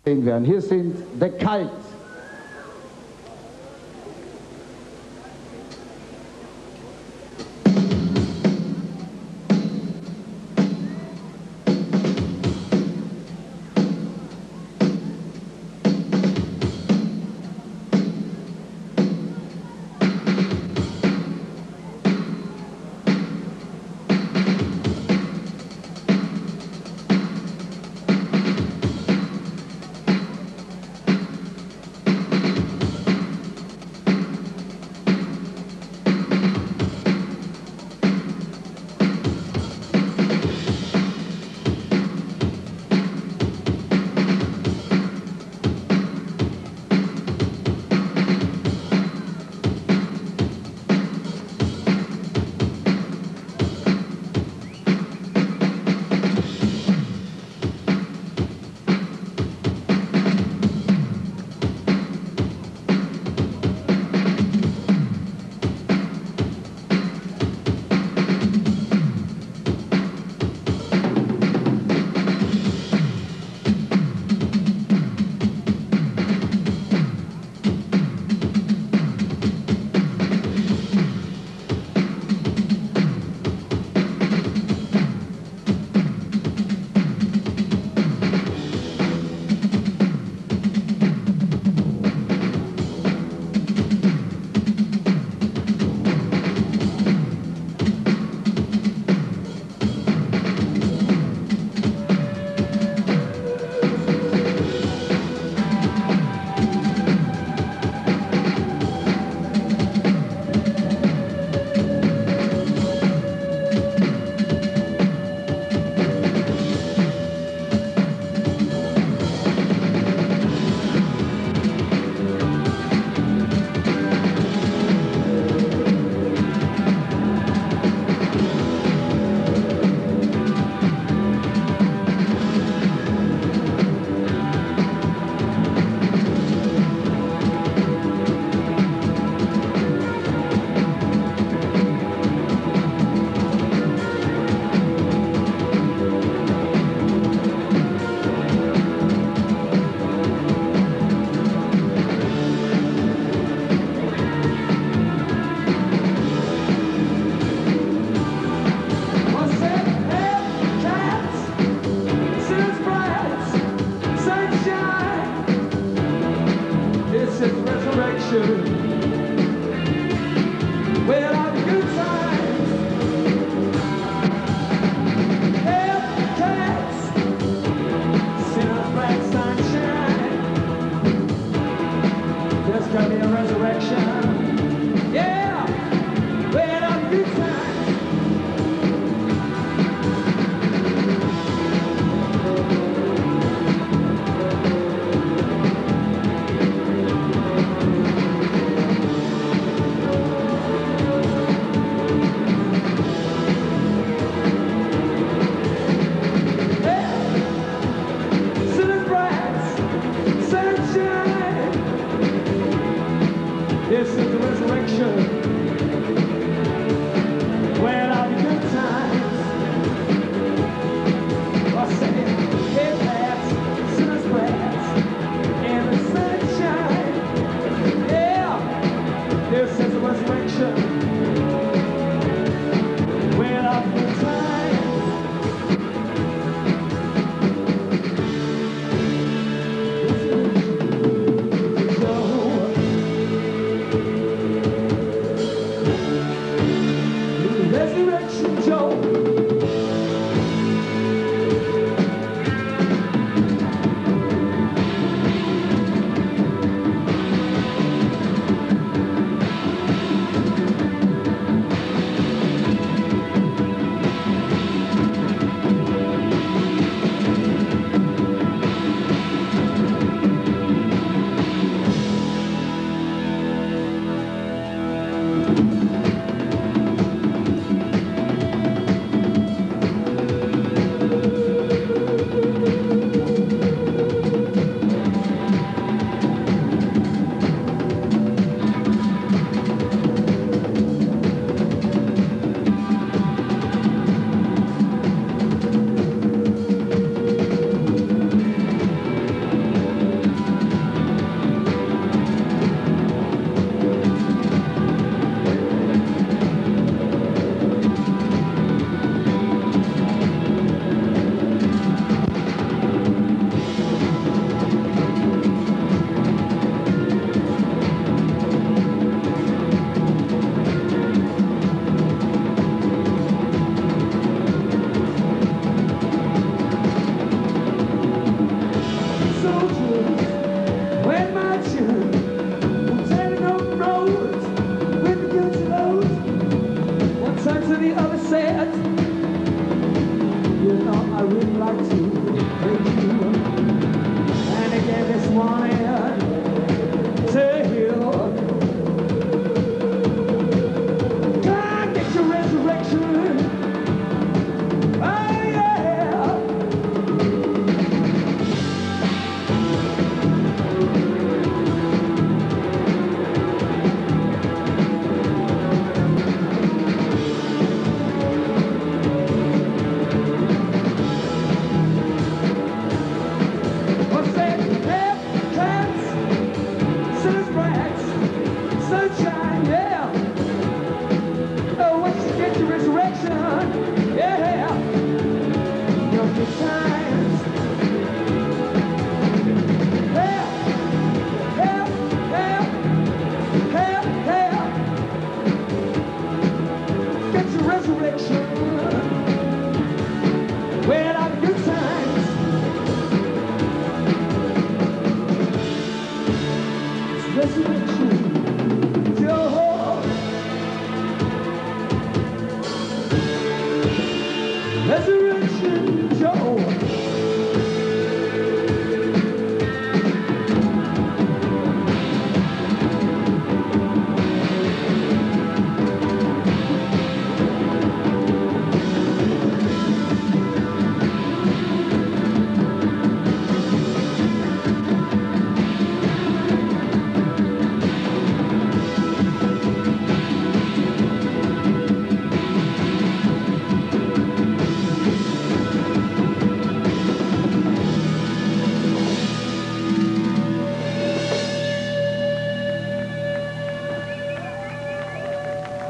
sehen werden. Hier sind The Cult.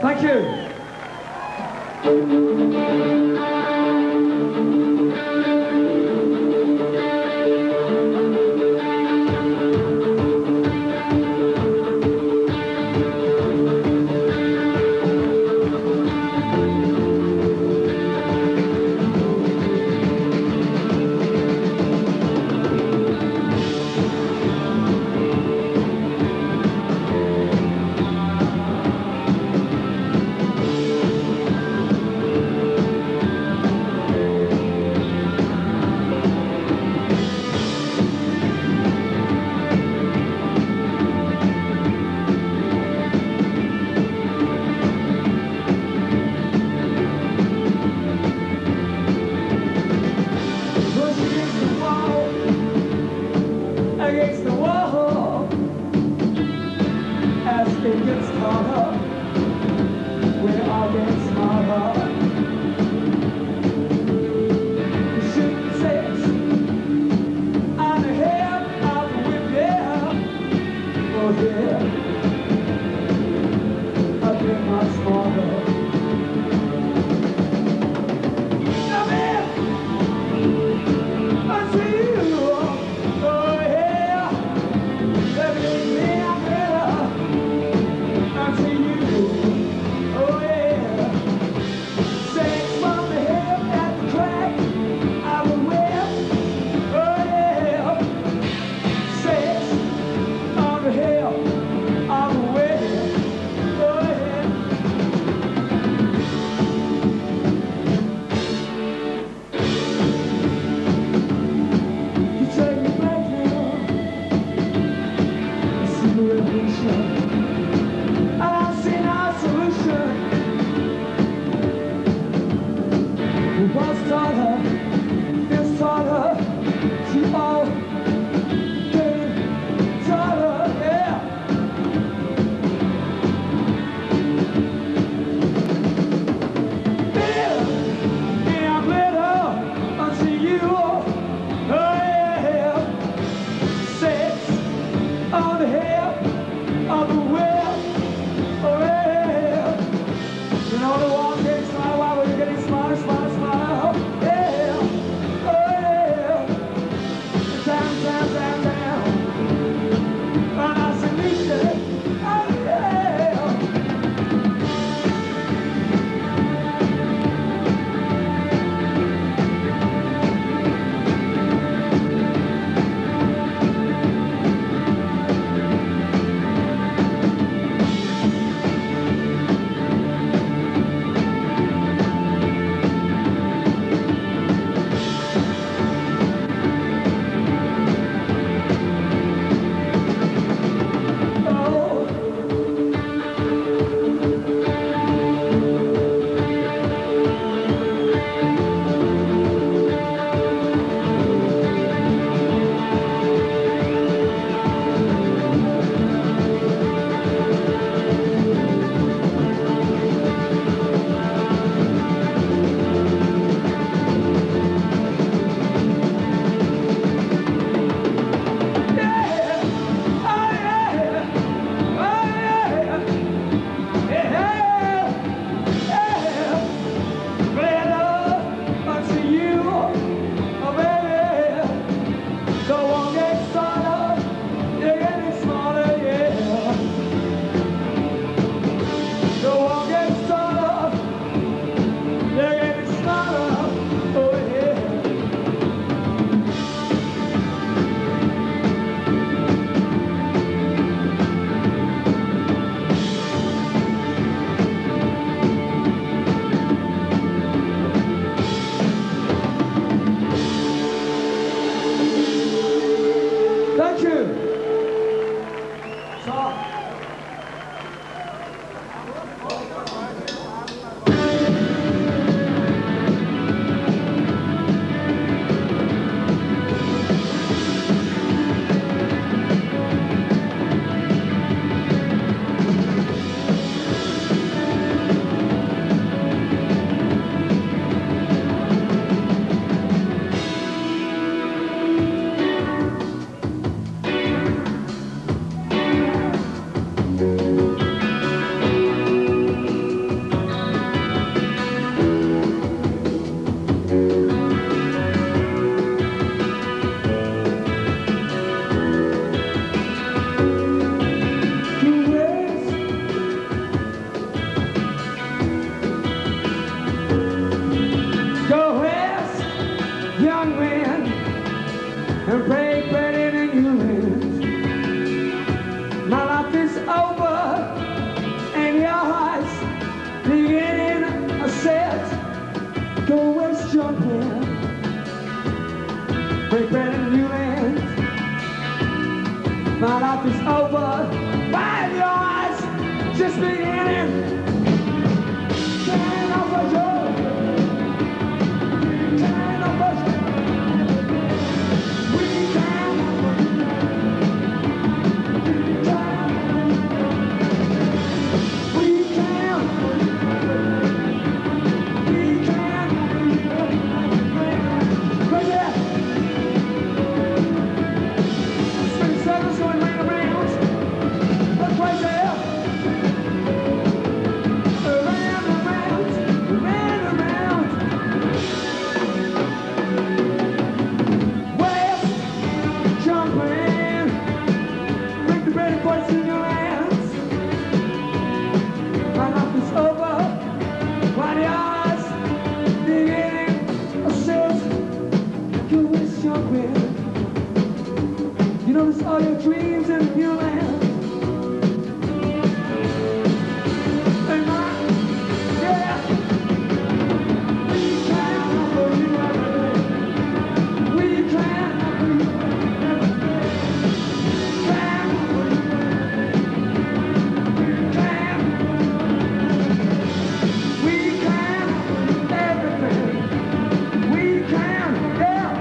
Thank you. Against the wall, as it gets harder, we all get smarter. The ship says, on the head of the whip, yeah. Oh yeah, I get much smarter. Come here, I see you. Oh yeah. I've seen our solution. We once taught her, this taught her, she all getting taught her, yeah. Yeah, I'm little, I see you, oh yeah. Sex on the head of the wheel, oh yeah. You know the one getting smarter while we're getting smarter, smarter, smarter, yeah, oh yeah. Down, down, down, down, and I salute you, oh yeah. this beginning. Turn off the joy. Turn off the joy. We can. We can. We can. Crazy. Spin circles going round and round. But crazy. Around and round, round and round. West, jumping. Bring the bread and boys in your hands. My life is over. While the odds beginning a shift. You wish your will. You notice all your dreams in your land. And mine, yeah. We can offer you everything. We can offer you everything. Can offer you everything. Can. We can everything. We can, yeah.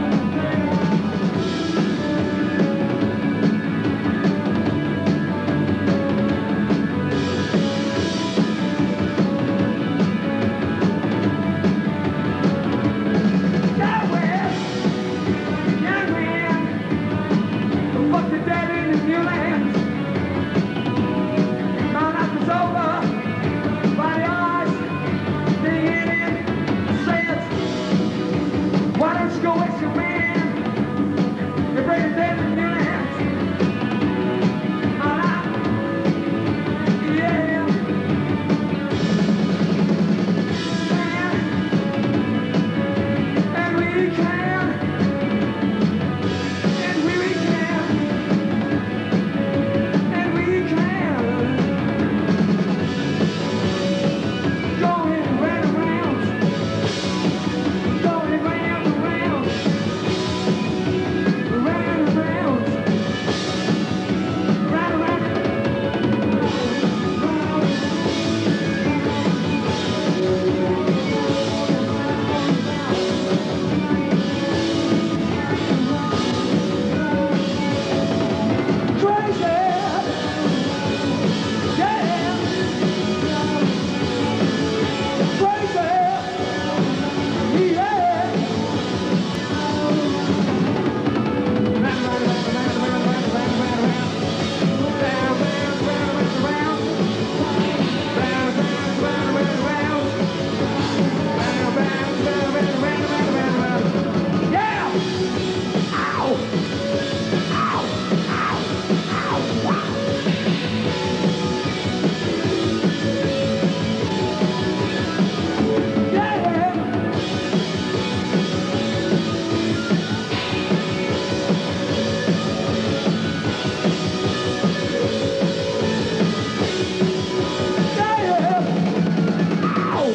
That west, young man, fuck the dead in the new land. My life is over. By the eyes, the Indian says, why don't you go waste your man? You bring the dead in the new land. My life, yeah. And we can, and we can, and we can. Going round and round, going round and round, round and round, round and round. Crazy, yeah, crazy, yeah. Round, round, round, round, round, round, round, round, round, round, round, round, round, round, round, round, round, round. Round, round, round, round, round, round, round, round. Yeah! Ow! Ow! Ow! Ow! Wow! Yeah! Yeah! Ow!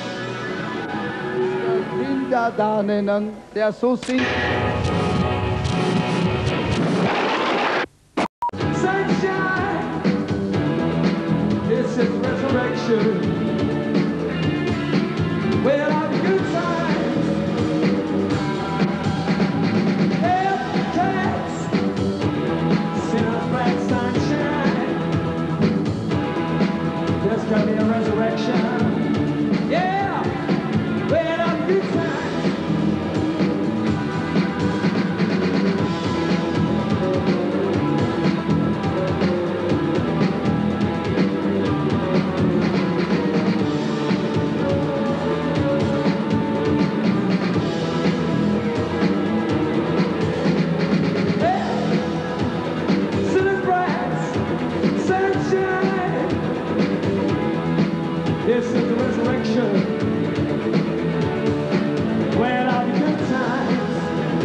Bilderdanen der so singt. Sunshine, it's his resurrection. Well, all the good times, Hellcats, sinners, black sunshine. There's gonna be a resurrection. Yeah, well, all the good times. This is the resurrection. Well, all the good times.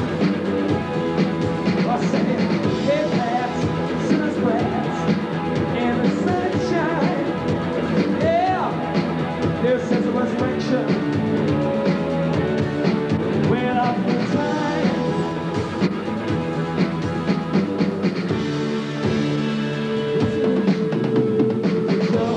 I say, hey, lads, sinners, lads, and the sunshine. Yeah, this is the resurrection. Well, all the good times. This is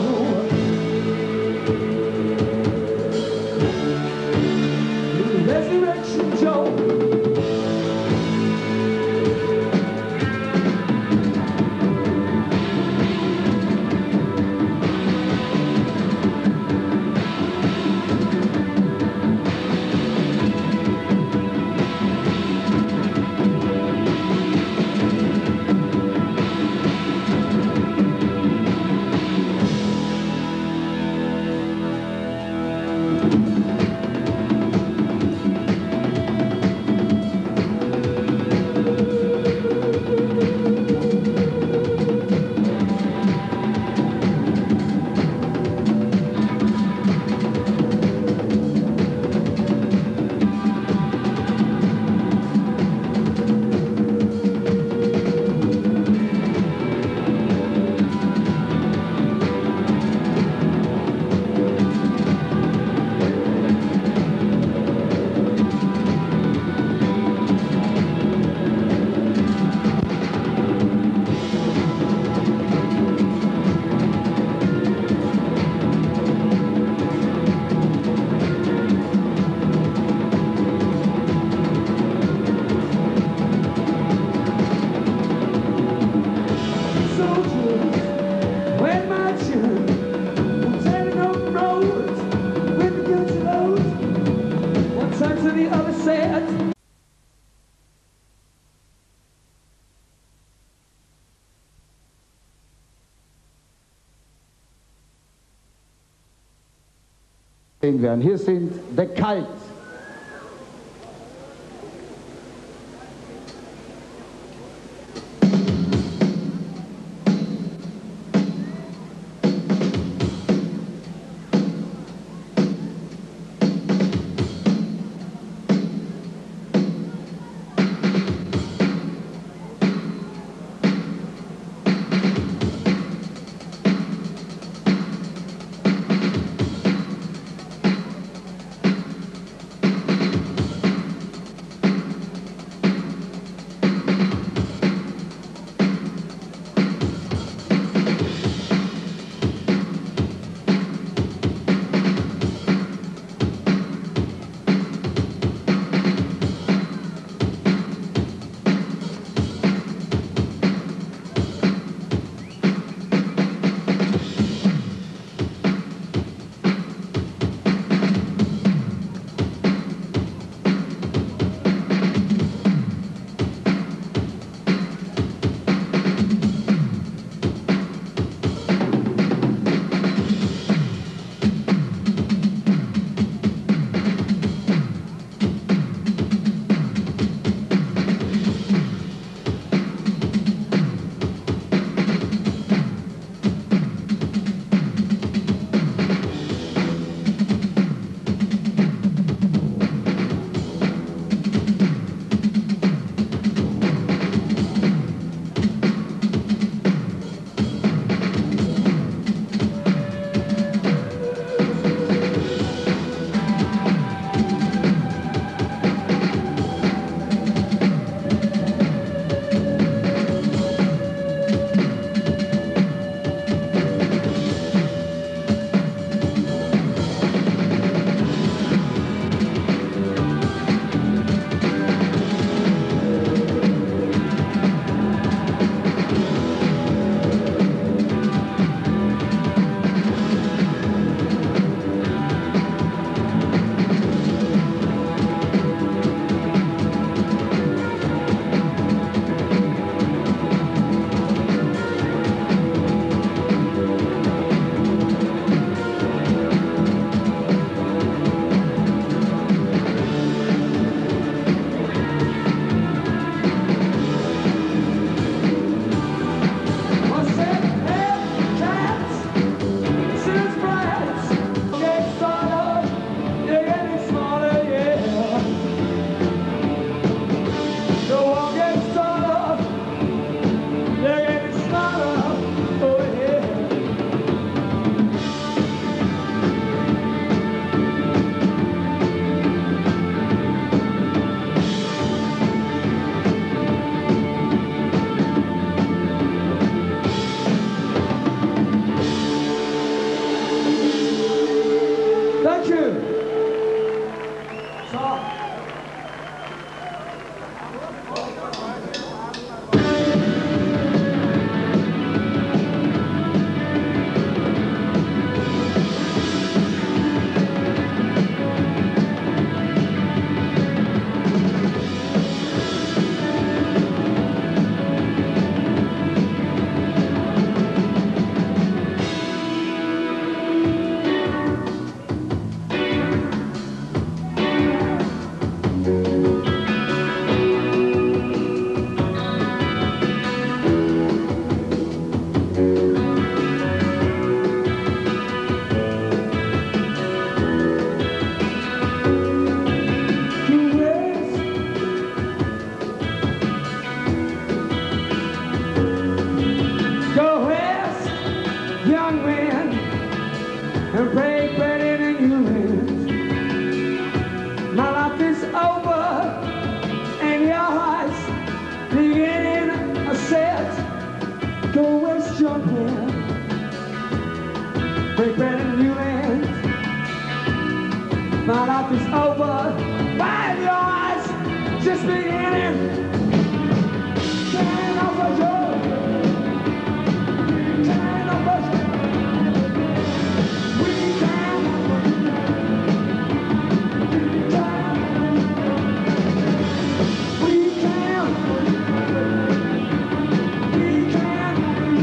sehen werden. Hier sind The Kite.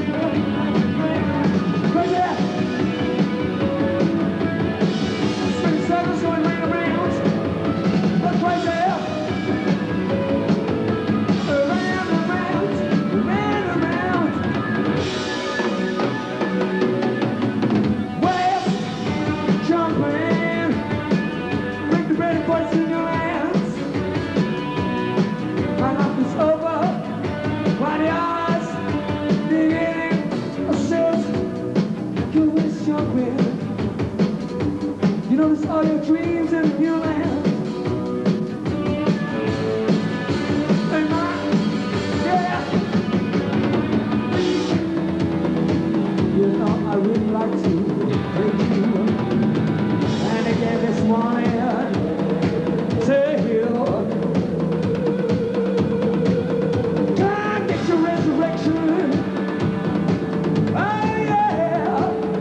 Spin your grin. You notice all your dreams in a new land. Hey, yeah. You know, I really like to praise you. And again this morning, say you. God, get your resurrection. Oh, yeah.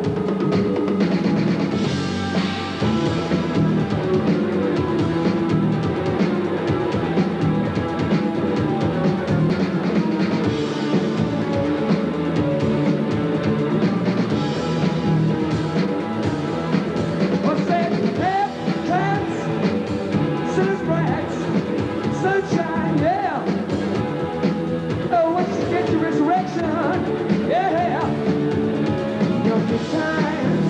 What's that? Hep, cats, scissors, brats, sunshine, yeah. Oh, once you get your resurrection, yeah. Your good times.